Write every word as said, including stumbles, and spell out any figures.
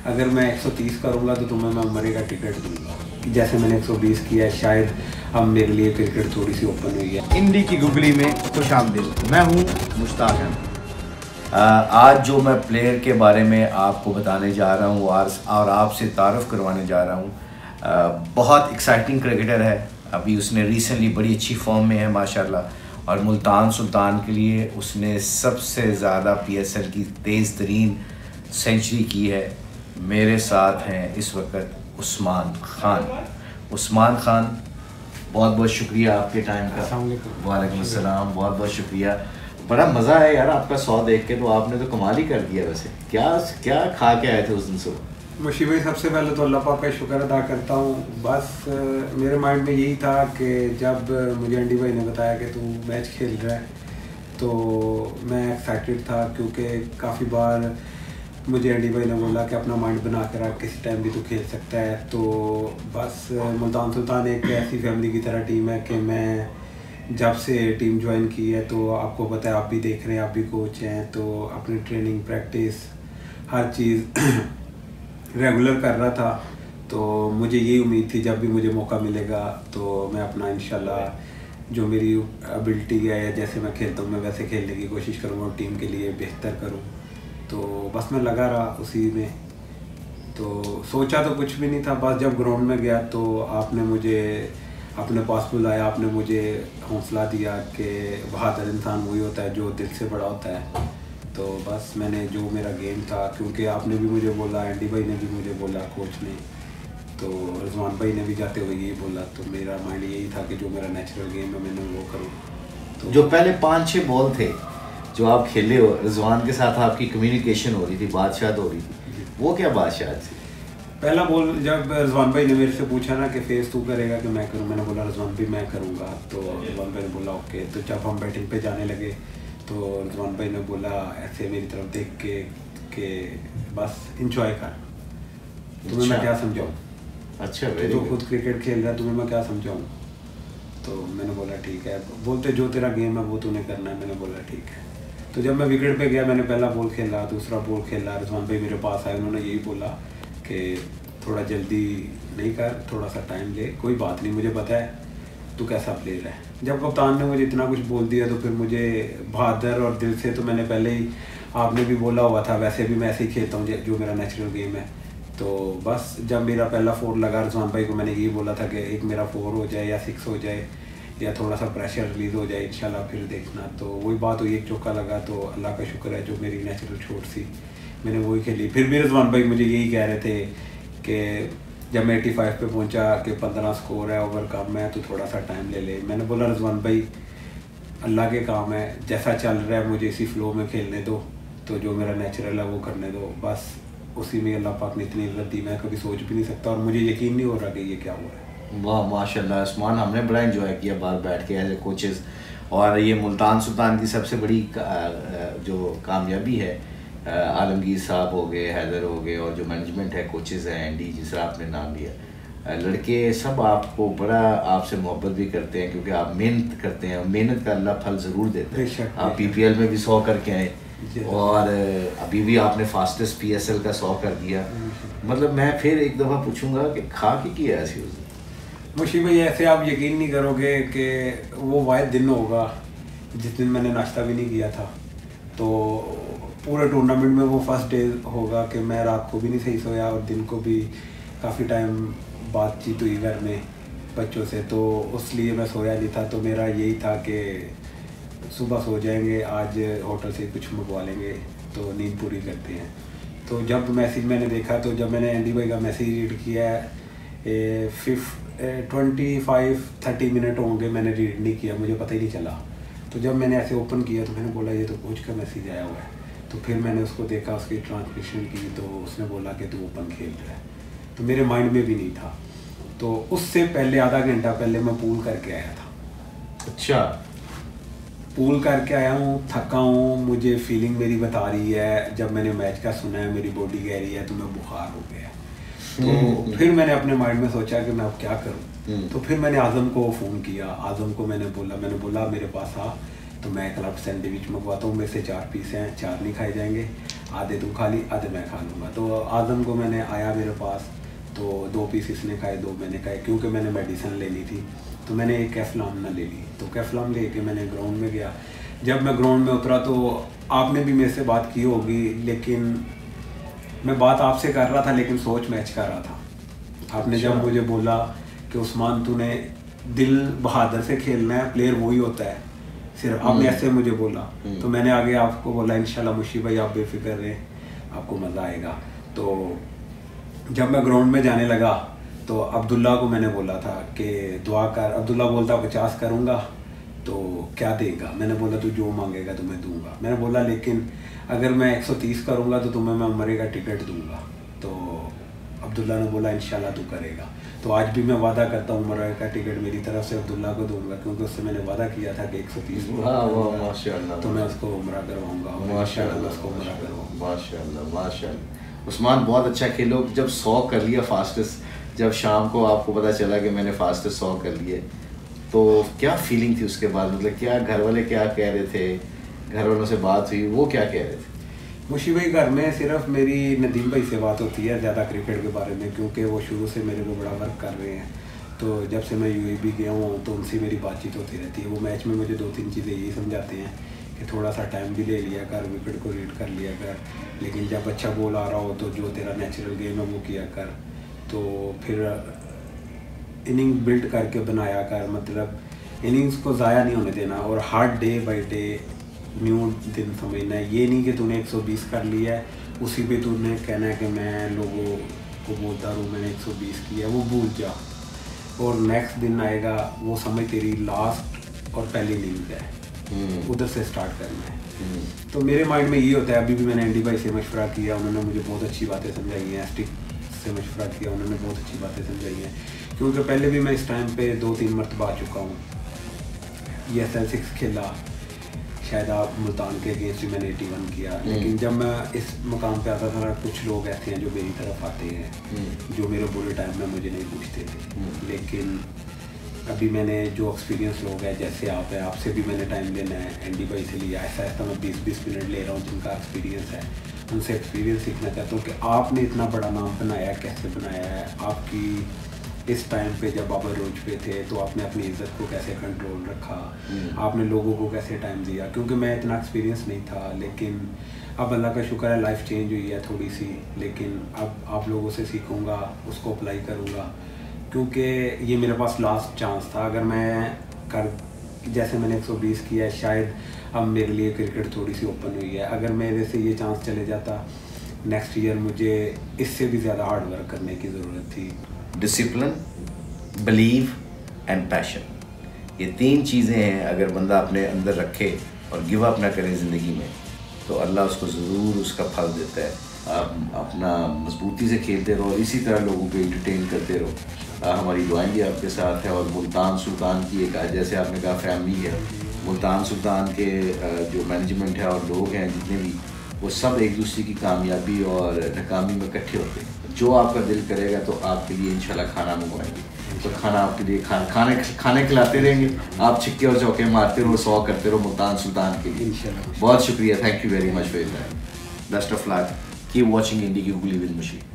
अगर मैं एक सौ तीस करूँगा तो तुम्हें मैं उम्र का टिकट दूंगा, जैसे मैंने एक सौ बीस किया है। शायद अब मेरे लिए क्रिकेट थोड़ी सी ओपन हुई है। इंडी की गुगली में खुश आमदीद। मैं हूँ मुश्ताक अहमद। आज जो मैं प्लेयर के बारे में आपको बताने जा रहा हूँ और आपसे तारुफ करवाने जा रहा हूँ, बहुत एक्साइटिंग क्रिकेटर है। अभी उसने रिसेंटली बड़ी अच्छी फॉर्म में है माशाल्लाह, और मुल्तान सुल्तान के लिए उसने सबसे ज़्यादा पीएसएल की तेज़ तरीन सेंचुरी की है। मेरे साथ हैं इस वक्त उस्मान खान। उस्मान खान, बहुत बहुत शुक्रिया आपके टाइम का। वालेकुम अस्सलाम, बहुत बहुत शुक्रिया। बड़ा मज़ा है यार आपका सौ देख के, तो आपने तो कमाल ही कर दिया। वैसे क्या क्या खा के आए थे उस दिन सुबह? मुशी भाई, सबसे पहले तो अल्लाह पाक का शुक्र अदा करता हूँ। बस मेरे माइंड में यही था कि जब मुझे एंडी भाई ने बताया कि तू मैच खेल रहा है तो मैं एक्साइटेड था, क्योंकि काफ़ी बार मुझे एंडी भाई ने बोला कि अपना माइंड बना कर रख, किसी टाइम भी तू खेल सकता है। तो बस मुल्तान सुल्तान एक ऐसी फैमिली की तरह टीम है कि मैं जब से टीम ज्वाइन की है तो आपको पता है, आप भी देख रहे हैं, आप भी कोच हैं, तो अपनी ट्रेनिंग प्रैक्टिस हर चीज़ रेगुलर कर रहा था। तो मुझे यही उम्मीद थी जब भी मुझे मौका मिलेगा तो मैं अपना इंशाल्लाह जो मेरी एबिलिटी है या जैसे मैं खेलता हूँ मैं वैसे खेलने की कोशिश करूँगा और टीम के लिए बेहतर करूँ। तो बस मैं लगा रहा उसी में। तो सोचा तो कुछ भी नहीं था, बस जब ग्राउंड में गया तो आपने मुझे अपने पास बुलाया, आपने मुझे हौसला दिया कि बहादुर इंसान वही होता है जो दिल से बड़ा होता है। तो बस मैंने जो मेरा गेम था, क्योंकि आपने भी मुझे बोला, एंडी भाई ने भी मुझे बोला, कोच ने, तो रिजवान भाई ने भी जाते हुए यही बोला, तो मेरा माइंड यही था कि जो मेरा नेचुरल गेम है मैंने वो करूँ। तो जो पहले पाँच छः बॉल थे जो आप खेले हो, रिजवान के साथ आपकी कम्युनिकेशन हो रही थी, बादशाह हो रही थी, वो क्या बादशाह थी? पहला बॉल जब रिजवान भाई ने मेरे से पूछा ना कि फेस तू करेगा कि मैं करूँ, मैंने बोला रिजवान भाई मैं करूँगा। तो रिजवान भाई ने बोला ओके। तो जब हम बैटिंग पे जाने लगे तो रिजवान भाई ने बोला ऐसे मेरी तरफ देख के कि बस इंजॉय कर, तुम्हें मैं क्या समझाऊँ। अच्छा, तो खुद क्रिकेट खेल रहा है, तुम्हें मैं क्या समझाऊँ। तो मैंने बोला ठीक है। बोलते जो तेरा गेम है वो तूने करना है। मैंने बोला ठीक है। तो जब मैं विकेट पे गया, मैंने पहला बॉल खेला, दूसरा बॉल खेला, रिजवान भाई मेरे पास आए, उन्होंने यही बोला कि थोड़ा जल्दी नहीं कर, थोड़ा सा टाइम ले, कोई बात नहीं, मुझे पता है तू कैसा प्लेयर है। जब कप्तान ने मुझे इतना कुछ बोल दिया तो फिर मुझे बहादुर और दिल से, तो मैंने पहले ही आपने भी बोला हुआ था, वैसे भी मैं ऐसे ही खेलता हूँ जो मेरा नेचुरल गेम है। तो बस जब मेरा पहला फोर लगा रिजवान भाई को, मैंने यही बोला था कि एक मेरा फोर हो जाए या सिक्स हो जाए या थोड़ा सा प्रेशर रिलीज़ हो जाए, इंशाल्लाह फिर देखना। तो वही बात हुई, एक चौका लगा, तो अल्लाह का शुक्र है जो मेरी नेचुरल शॉट सी मैंने वही खेली। फिर भी रिजवान भाई मुझे यही कह रहे थे कि जब मैं पचासी पे पहुंचा कि पंद्रह स्कोर है, ओवर कम है, तो थोड़ा सा टाइम ले ले। मैंने बोला रिजवान भाई अल्लाह के काम है, जैसा चल रहा है मुझे इसी फ्लो में खेलने दो, तो जो मेरा नेचुरल है वो करने दो। बस उसी में अल्लाह पाक ने इतनी इज्जत दी, मैं कभी सोच भी नहीं सकता और मुझे यकीन नहीं हो रहा कि ये क्या हुआ है। वाह माशाल्लाह उस्मान, हमने बड़ा एंजॉय किया बाहर बैठ के एज ए कोचेस। और ये मुल्तान सुल्तान की सबसे बड़ी जो कामयाबी है, आलमगीर साहब हो गए, हैदर हो गए, और जो मैनेजमेंट है, कोचेस हैं, एंडी जिस तरह आपने नाम लिया, लड़के सब आपको बड़ा आपसे मोहब्बत भी करते हैं, क्योंकि आप मेहनत करते हैं। मेहनत का अल्लाह फल ज़रूर देता है। आप पीपीएल में भी सौ करके आए और अभी भी आपने फास्टेस्ट पीएसएल का सौ कर दिया। मतलब मैं फिर एक दफ़ा पूछूंगा कि खा के किया ऐसी उस दिन? मुशी भाई ऐसे आप यकीन नहीं करोगे कि वो वाहिद दिन होगा जिस दिन मैंने नाश्ता भी नहीं किया था। तो पूरे टूर्नामेंट में वो फर्स्ट डे होगा कि मैं रात को भी नहीं सही सोया और दिन को भी काफ़ी टाइम बातचीत हुई घर में बच्चों से, तो उसलिए मैं सोया नहीं था। तो मेरा यही था कि सुबह सो जाएंगे, आज होटल से कुछ मंगवा लेंगे, तो नींद पूरी करते हैं। तो जब मैसेज मैंने देखा, तो जब मैंने एंडी भाई का मैसेज रीड किया है, fifth twenty five thirty minute होंगे मैंने रीड नहीं किया, मुझे पता ही नहीं चला। तो जब मैंने ऐसे ओपन किया तो मैंने बोला ये तो कोच का मैसेज आया हुआ है। तो फिर मैंने उसको देखा, उसकी ट्रांसलेशन की, तो उसने बोला कि तू ओपन खेल रहा है। तो मेरे माइंड में भी नहीं था। तो उससे पहले आधा घंटा पहले मैं पूल करके आया था। अच्छा, पूल करके आया हूँ, थका हूँ, मुझे फीलिंग मेरी बता रही है, जब मैंने मैच का सुना है मेरी बॉडी कह रही है तो मैं बुखार हो गया। तो फिर मैंने अपने माइंड में सोचा कि मैं अब क्या करूँ। तो फिर मैंने आज़म को फ़ोन किया, आज़म को मैंने बोला मैंने बोला मेरे पास आ, तो मैं क्लब सैंडविच मंगवाता हूँ, मेरे से चार पीस हैं, चार नहीं खाए जाएंगे, आधे तू खा ली आधे मैं खा लूँगा। तो आज़म को मैंने आया मेरे पास, तो दो पीस इसने खाए दो मैंने खाए, क्योंकि मैंने मेडिसिन लेनी थी तो मैंने एक कैफलाम ना ले ली। तो कैफलाम ले के मैंने ग्राउंड में गया। जब मैं ग्राउंड में उतरा तो आपने भी मेरे से बात की होगी, लेकिन मैं बात आपसे कर रहा था लेकिन सोच मैच कर रहा था। आपने जब मुझे बोला कि उस्मान तूने दिल बहादुर से खेलना है, प्लेयर वही होता है सिर्फ, आपने ऐसे मुझे बोला। तो मैंने आगे आपको बोला इंशाल्लाह मुशी भाई आप बेफिक्र रहे, आपको मज़ा आएगा। तो जब मैं ग्राउंड में जाने लगा तो अब्दुल्ला को मैंने बोला था कि दुआ कर। अब्दुल्ला बोलता पचास करूँगा तो क्या देगा? मैंने बोला तू जो मांगेगा तो मैं दूंगा। मैंने बोला लेकिन अगर मैं एक सौ तीस करूँगा तो तुम्हें मैं उम्रे का टिकट दूंगा। तो अब्दुल्ला ने बोला इंशाल्लाह तू करेगा। तो आज भी मैं वादा करता हूँ उम्रे का टिकट मेरी तरफ से अब्दुल्ला को दूंगा, क्योंकि उससे मैंने वादा किया था कि एक सौ तीस तो मैं उसको उम्रा करवाऊँगा। माशाअल्लाह उसको उम्रा करवाऊँगा। माशाअल्लाह माशाअल्लाह। उस्मान बहुत अच्छा खेलो। जब सौ कर लिया फास्टेस्ट, जब शाम को आपको पता चला कि मैंने फास्टेस्ट सौ कर लिए, तो क्या फीलिंग थी उसके बाद? मतलब क्या घर वाले क्या कह रहे थे, घर वालों से बात हुई, वो क्या कह रहे थे? मुशी भाई घर में सिर्फ मेरी नदीम भाई से बात होती है ज़्यादा क्रिकेट के बारे में, क्योंकि वो शुरू से मेरे को बड़ा वर्क कर रहे हैं। तो जब से मैं यूएई भी गया हूँ तो उनसे मेरी बातचीत होती रहती है। वो मैच में मुझे दो तीन चीज़ें यही समझाते हैं कि थोड़ा सा टाइम भी ले लिया कर, विकेट को रीड कर लिया कर, लेकिन जब अच्छा बॉल आ रहा हो तो जो तेरा नेचुरल गेम है वो किया कर। तो फिर इनिंग बिल्ड करके बनाया कर, मतलब इनिंग्स को ज़ाया नहीं होने देना, और हर डे बाई डे न्यू दिन समझना है। ये नहीं कि तूने एक सौ बीस कर लिया है उसी पे तूने कहना है कि मैं लोगों को बोलता रहूँ मैंने एक सौ बीस किया, वो भूल जा। और नेक्स्ट दिन आएगा वो समझ तेरी लास्ट और पहली इनिंग्स है, उधर से स्टार्ट करना है। तो मेरे माइंड में ये होता है। अभी भी मैंने एंडी भाई से मशवरा किया, उन्होंने मुझे बहुत अच्छी बातें समझाई हैं। स्टिक से मशवरा किया, उन्होंने बहुत अच्छी बातें समझाई हैं, क्योंकि पहले भी मैं इस टाइम पे दो तीन मरतबा आ चुका हूँ। ये एस एल सिक्स खेला, शायद आप मुल्तान के अगेंस्ट भी मैंने एटी वन किया, लेकिन जब मैं इस मुकाम पे आता था कुछ लोग ऐसे हैं जो मेरी तरफ आते हैं जो मेरे बुरे टाइम में मुझे नहीं पूछते थे। लेकिन अभी मैंने जो एक्सपीरियंस लोग हैं जैसे आप हैं, आपसे भी मैंने टाइम लेना है, एंडी भाई से लिया, ऐसा ऐसा मैं बीस बीस मिनट ले रहा हूँ जिनका एक्सपीरियंस है, उनसे एक्सपीरियंस सीखना चाहता हूँ कि आपने इतना बड़ा नाम बनाया, कैसे बनाया है। आपकी इस टाइम पे जब आप रोज पे थे तो आपने अपनी इज्जत को कैसे कंट्रोल रखा, आपने लोगों को कैसे टाइम दिया, क्योंकि मैं इतना एक्सपीरियंस नहीं था। लेकिन अब अल्लाह का शुक्र है लाइफ चेंज हुई है थोड़ी सी, लेकिन अब आप लोगों से सीखूँगा, उसको अप्लाई करूँगा, क्योंकि ये मेरे पास लास्ट चांस था। अगर मैं कर जैसे मैंने एक सौ बीस किया है, शायद अब मेरे लिए क्रिकेट थोड़ी सी ओपन हुई है। अगर मेरे से ये चांस चले जाता नेक्स्ट ईयर, मुझे इससे भी ज़्यादा हार्ड वर्क करने की ज़रूरत थी। डिसिप्लिन, बिलीव एंड पैशन, ये तीन चीज़ें हैं अगर बंदा अपने अंदर रखे और गिव अप ना करे ज़िंदगी में तो अल्लाह उसको ज़रूर उसका फल देता है। आप अपना मजबूती से खेलते रहो और इसी तरह लोगों को एंटरटेन करते रहो। आ, हमारी दुआएं भी आपके साथ है। और मुल्तान सुल्तान की एक, जैसे आपने कहा, फैमिली है, मुल्तान सुल्तान के जो मैनेजमेंट है और लोग हैं जितने भी, वो सब एक दूसरे की कामयाबी और नाकामी में इकट्ठे होते हैं। जो आपका दिल करेगा तो आपके लिए इंशाल्लाह खाना मंगवाएंगे, तो खाना आपके लिए खा, खाने खाने खिलाते रहेंगे, आप छिक्के और चौके मारते रहो, सौ करते रहो मुल्तान सुल्तान के लिए। बहुत शुक्रिया, thank you very much for that, best of luck, keep watching Indie की गुगली विद मुशी।